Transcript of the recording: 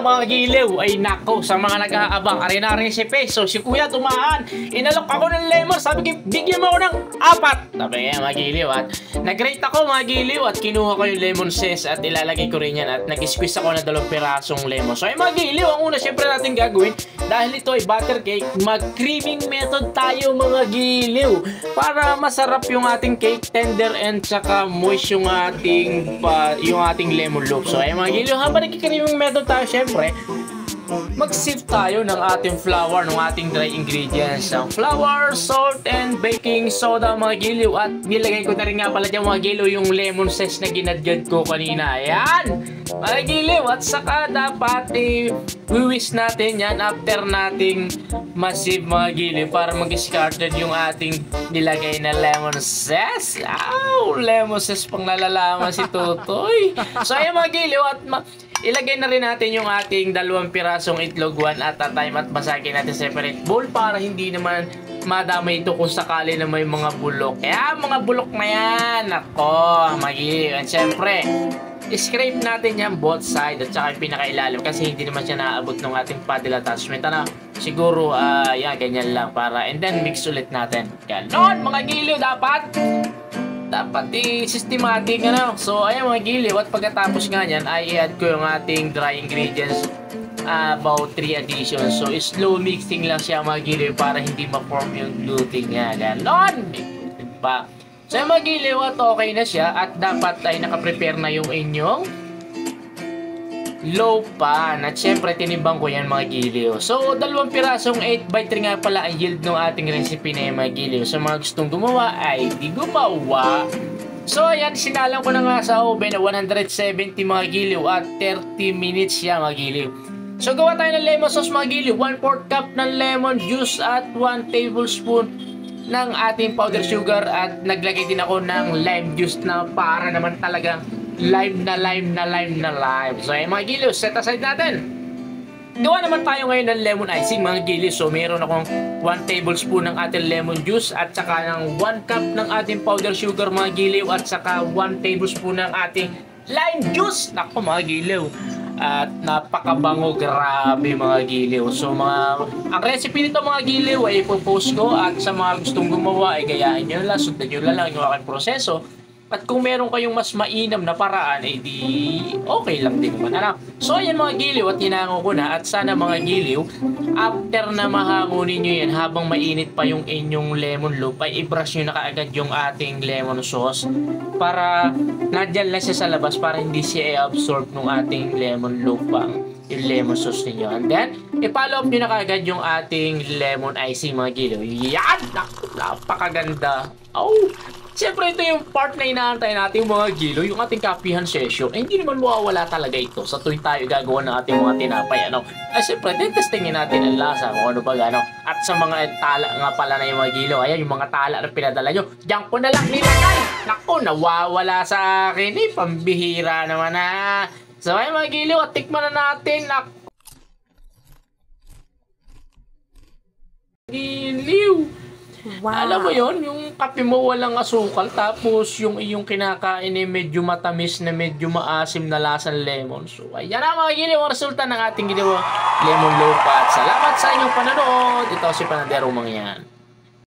mga giliw. Ay nako, sa mga nag-aabang arena recipe. So si kuya tumaan, inalok ako ng lemon. Sabi ko, bigyan mo ako ng 4. Sabi kaya mga giliw. At nag-rate ako mga giliw. At kinuha ko yung lemon zest at ilalagay ko rin yan. At nag-squeeze ako ng 2 pirasong lemon. So ay mga giliw, ang una syempre natin gagawin, dahil ito ay butter cake, mag-creaming method tayo mga giliw. Para masarap yung ating cake, tender and saka moist yung ating lemon loaf. So ay mga giliw, habang nagkikreaming method tayo, syempre mag-sift tayo ng ating flour, ng ating dry ingredients, ang flour, salt, and baking soda mga giliw. At nilagay ko na rin nga pala dyan mga giliw yung lemon zest na ginadgad ko kanina. Ayan mga giliw. At saka dapat i-whisk natin yan after nating masip mga giliw para mag-discarded yung ating nilagay na lemon zest. Lemon zest pang nalalaman si Tutoy. So ayan mga giliw, at ilagay na rin natin yung ating 2 pirasong itlog, 1 at a time, at basagin natin separate bowl para hindi naman madamay ito kung sakali na may mga bulok. Kaya mga bulok na yan, ako, magiging. And syempre, scrape natin yan both side at saka yung pinakailalim kasi hindi naman siya naaabot ng ating paddle attachment. Siguro, yan, ganyan lang para, and then mix ulit natin. Ganon, mga giliw, dapat systematic, So ayan mga giliw, at pagkatapos nga yan ay i-add ko yung ating dry ingredients, about 3 additions. So slow mixing lang siya mga giliw para hindi ma-form yung gluten nga. Ganon, pa. So ayan mga giliw, at okay na siya, at dapat ay nakaprepare na yung inyong low pan. At syempre tinimbang ko yan mga giliw. So 2 pirasong 8x3 nga pala ang yield ng ating recipe na yung mga giliw. Sa mga gustong gumawa ay di gumawa. So ayan, sinalang ko na nga sa oven na 170 mga giliw at 30 minutes siya mga giliw. So gawa tayo ng lemon sauce mga giliw. 1/4 cup ng lemon juice at 1 tablespoon ng ating powdered sugar, at naglagay din ako ng lime juice na para naman talagang lime. So ay mga giliw, set aside natin. Gawa naman tayo ngayon ng lemon icing mga giliw. So meron akong 1 tablespoon ng ating lemon juice at saka ng 1 cup ng ating powder sugar mga giliw, at saka 1 tablespoon ng ating lime juice. Nako mga giliw, at napakabango, grabe mga giliw. So ang recipe nito mga giliw ay ipopost ko, at sa mga gustong gumawa ay gayahin nyo lang, sundan nyo lang yung aking proseso. At kung meron kayong mas mainam na paraan, eh di okay lang din naman. So ayan mga giliw, at hinango ko na, at sana mga giliw, after na mahangunin nyo yan habang mainit pa yung inyong lemon loaf, ay i-brush nyo na kaagad yung ating lemon sauce para nadyan lang siya sa labas, para hindi siya i-absorb ng ating lemon loaf yung lemon sauce ninyo. And then, i-follow up nyo na kaagad yung ating lemon icing mga giliw. Yan! Napakaganda! Siyempre, ito yung part na inaantay natin mga giliw, yung ating kapihan session. Hindi naman mawawala talaga ito sa tuwing tayo gagawa ng ating mga tinapay. Siyempre, testingin natin ang lasa kung ano ba gano'n. At sa mga tala nga pala na yung mga giliw, ayan, yung mga tala na pinadala nyo, diyan ko na lang nilagay. Naku, nawawala sa akin pambihira naman So, ayan mga giliw, at tikman na natin. Giliw! Wow. Alam mo yon, yung kape mo walang asukal, tapos yung iyong kinakain ay medyo matamis na medyo maasim na lasang lemon. So ayan na mga giliw, ang resulta ng ating ginawa lemon loaf. At salamat sa inyong panonood. Ito si Panadero Mangyan.